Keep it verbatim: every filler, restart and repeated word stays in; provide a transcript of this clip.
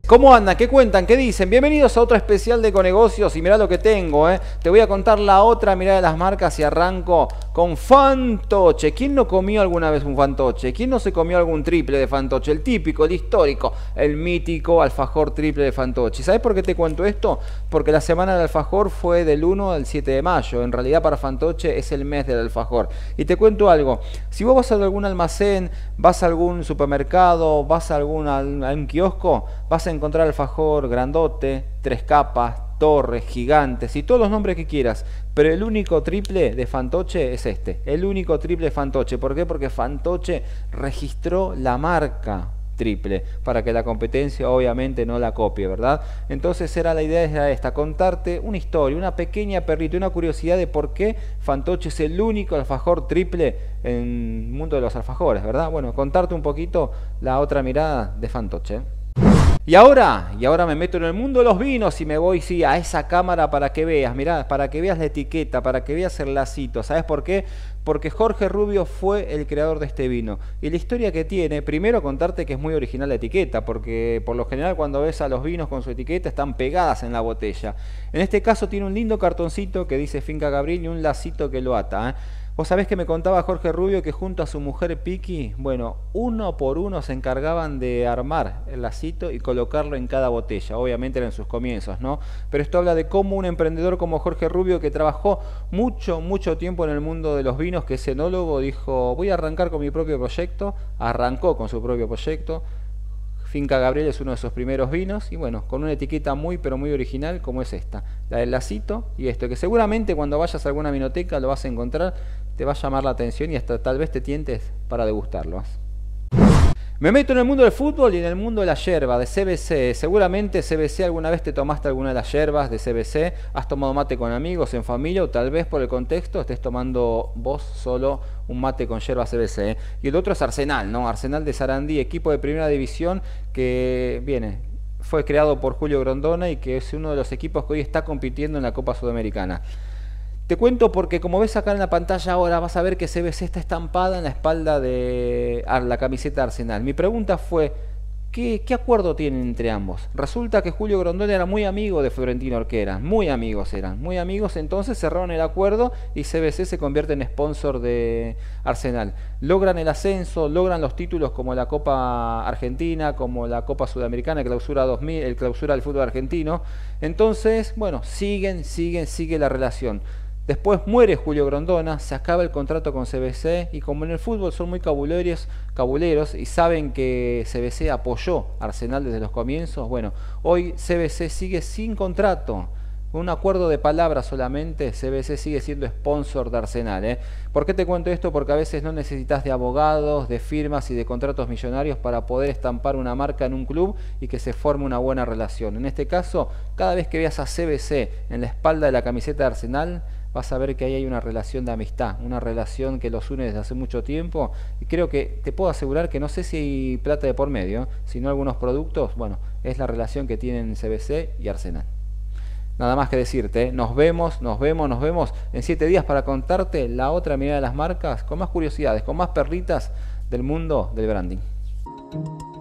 ¿Cómo andan? ¿Qué cuentan? ¿Qué dicen? Bienvenidos a otro especial de Econegocios y mirá lo que tengo, ¿eh? Te voy a contar la otra mirada de las marcas y arranco con Fantoche. ¿Quién no comió alguna vez un Fantoche? ¿Quién no se comió algún triple de Fantoche? El típico, el histórico, el mítico alfajor triple de Fantoche. ¿Sabes por qué te cuento esto? Porque la semana del alfajor fue del uno al siete de mayo. En realidad para Fantoche es el mes del alfajor. Y te cuento algo. Si vos vas a algún almacén, vas a algún supermercado, vas a algún a un kiosco, vas a encontrar alfajor grandote, tres capas, torres, gigantes y todos los nombres que quieras, pero el único triple de Fantoche es este, el único triple de Fantoche. ¿Por qué? Porque Fantoche registró la marca triple para que la competencia obviamente no la copie, ¿verdad? Entonces era la idea era esta, contarte una historia, una pequeña perrita, una curiosidad de por qué Fantoche es el único alfajor triple en el mundo de los alfajores, ¿verdad? Bueno, contarte un poquito la otra mirada de Fantoche. Y ahora, y ahora me meto en el mundo de los vinos y me voy sí, a esa cámara para que veas, mirá, para que veas la etiqueta, para que veas el lacito. ¿Sabes por qué? Porque Jorge Rubio fue el creador de este vino. Y la historia que tiene, primero contarte que es muy original la etiqueta, porque por lo general cuando ves a los vinos con su etiqueta están pegadas en la botella. En este caso tiene un lindo cartoncito que dice Finca Gabriel y un lacito que lo ata, ¿eh? Vos sabés que me contaba Jorge Rubio que junto a su mujer Piqui, bueno, uno por uno se encargaban de armar el lacito y colocarlo en cada botella. Obviamente eran sus comienzos, ¿no? Pero esto habla de cómo un emprendedor como Jorge Rubio, que trabajó mucho, mucho tiempo en el mundo de los vinos, que es enólogo, dijo, voy a arrancar con mi propio proyecto. Arrancó con su propio proyecto. Finca Gabriel es uno de sus primeros vinos y bueno, con una etiqueta muy pero muy original como es esta, la del lacito y esto, que seguramente cuando vayas a alguna vinoteca lo vas a encontrar, te va a llamar la atención y hasta tal vez te tientes para degustarlo. Me meto en el mundo del fútbol y en el mundo de la yerba, de C B C. Seguramente C B C alguna vez te tomaste alguna de las yerbas de C B C, has tomado mate con amigos, en familia, o tal vez por el contexto estés tomando vos solo un mate con yerba C B C. Y el otro es Arsenal, ¿no? Arsenal de Sarandí, equipo de primera división que viene, fue creado por Julio Grondona y que es uno de los equipos que hoy está compitiendo en la Copa Sudamericana. Te cuento porque como ves acá en la pantalla ahora vas a ver que C B C está estampada en la espalda de la camiseta de Arsenal. Mi pregunta fue, ¿qué, qué acuerdo tienen entre ambos? Resulta que Julio Grondona era muy amigo de Florentino Orquera, muy amigos eran, muy amigos, entonces cerraron el acuerdo y C B C se convierte en sponsor de Arsenal. Logran el ascenso, logran los títulos como la Copa Argentina, como la Copa Sudamericana, el Clausura dos mil, el Clausura del fútbol argentino. Entonces, bueno, siguen, siguen, sigue la relación. Después muere Julio Grondona, se acaba el contrato con C B C y como en el fútbol son muy cabuleros, cabuleros y saben que C B C apoyó a Arsenal desde los comienzos, bueno, hoy C B C sigue sin contrato, con un acuerdo de palabras solamente, C B C sigue siendo sponsor de Arsenal, ¿eh? ¿Por qué te cuento esto? Porque a veces no necesitas de abogados, de firmas y de contratos millonarios para poder estampar una marca en un club y que se forme una buena relación. En este caso, cada vez que veas a C B C en la espalda de la camiseta de Arsenal, vas a ver que ahí hay una relación de amistad, una relación que los une desde hace mucho tiempo y creo que te puedo asegurar que no sé si hay plata de por medio, sino algunos productos, bueno, es la relación que tienen C B C y Arsenal. Nada más que decirte, ¿eh? nos vemos, nos vemos, nos vemos en siete días para contarte la otra mirada de las marcas con más curiosidades, con más perlitas del mundo del branding.